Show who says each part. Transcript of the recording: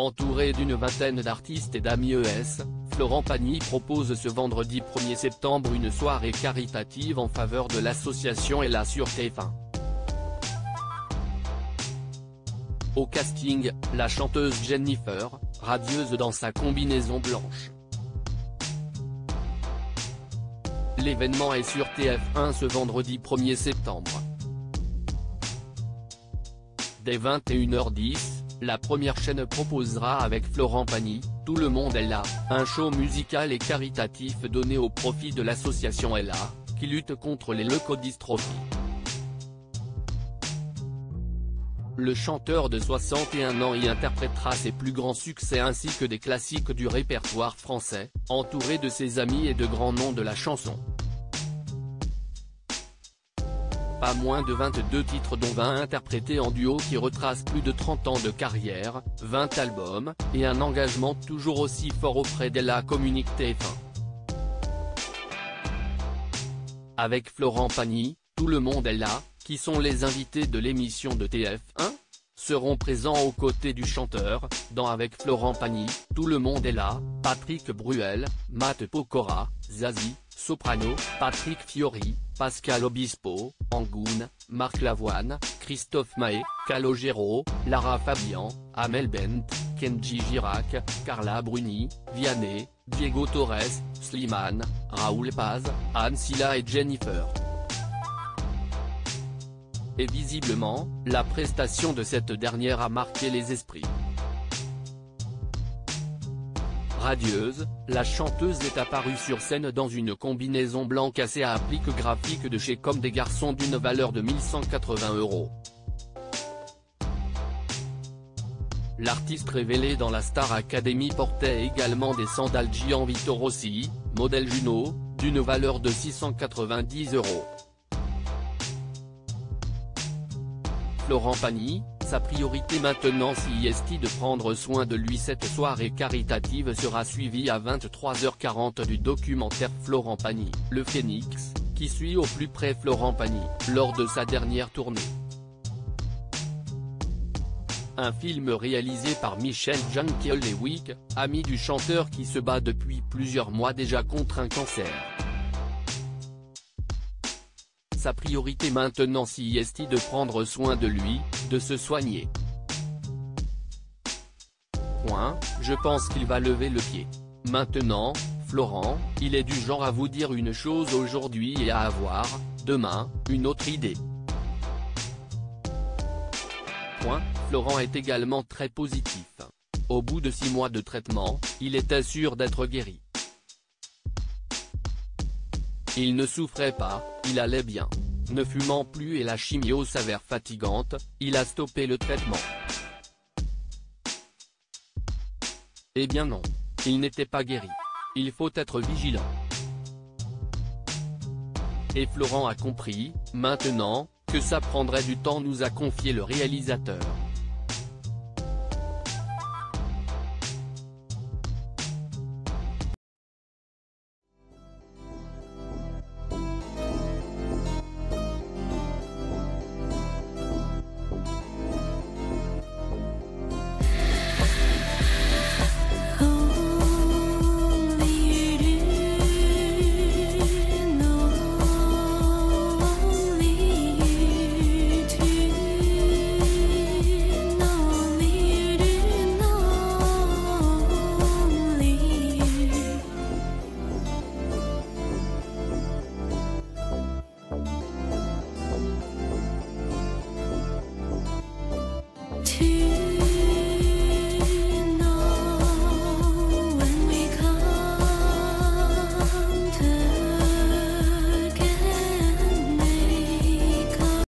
Speaker 1: Entouré d'une vingtaine d'artistes et d'amis Florent Pagny propose ce vendredi 1er septembre une soirée caritative en faveur de l'association Ella sur TF1. Au casting, la chanteuse Jennifer, radieuse dans sa combinaison blanche. L'événement est sur TF1 ce vendredi 1er septembre. Dès 21h10, la première chaîne proposera avec Florent Pagny, Tout le monde est là, un show musical et caritatif donné au profit de l'association Ella, qui lutte contre les leucodystrophies. Le chanteur de 61 ans y interprétera ses plus grands succès ainsi que des classiques du répertoire français, entouré de ses amis et de grands noms de la chanson. Pas moins de 22 titres dont 20 interprétés en duo qui retracent plus de 30 ans de carrière, 20 albums, et un engagement toujours aussi fort auprès d'Ella communique TF1. Avec Florent Pagny, Tout le monde est là, qui sont les invités de l'émission de TF1, seront présents aux côtés du chanteur, dans Avec Florent Pagny, Tout le monde est là, Patrick Bruel, Matt Pokora, Zazie, Soprano, Patrick Fiori, Pascal Obispo, Angoune, Marc Lavoine, Christophe Maé, Calogero, Lara Fabian, Amel Bent, Kenji Girac, Carla Bruni, Vianney, Diego Torres, Slimane, Raoul Paz, Anne Silla et Jennifer. Et visiblement, la prestation de cette dernière a marqué les esprits. Radieuse, la chanteuse est apparue sur scène dans une combinaison blanc cassée à applique graphique de chez Comme des Garçons d'une valeur de 1180 €. L'artiste révélée dans la Star Academy portait également des sandales Gianvito Rossi, modèle Juno, d'une valeur de 690 €. Florent Pagny, sa priorité maintenant si est de prendre soin de lui. Cette soirée caritative sera suivie à 23h40 du documentaire Florent Pagny, Le Phénix, qui suit au plus près Florent Pagny, lors de sa dernière tournée. Un film réalisé par Michel Jankelewicz, ami du chanteur qui se bat depuis plusieurs mois déjà contre un cancer. Sa priorité maintenant si est de prendre soin de lui, de se soigner. Je pense qu'il va lever le pied. Maintenant, Florent, il est du genre à vous dire une chose aujourd'hui et à avoir, demain, une autre idée. Florent est également très positif. Au bout de 6 mois de traitement, il était sûr d'être guéri. Il ne souffrait pas, il allait bien. Ne fumant plus et la chimio s'avère fatigante, il a stoppé le traitement. Eh bien non. Il n'était pas guéri. Il faut être vigilant. Et Florent a compris, maintenant, que ça prendrait du temps, nous a confié le réalisateur.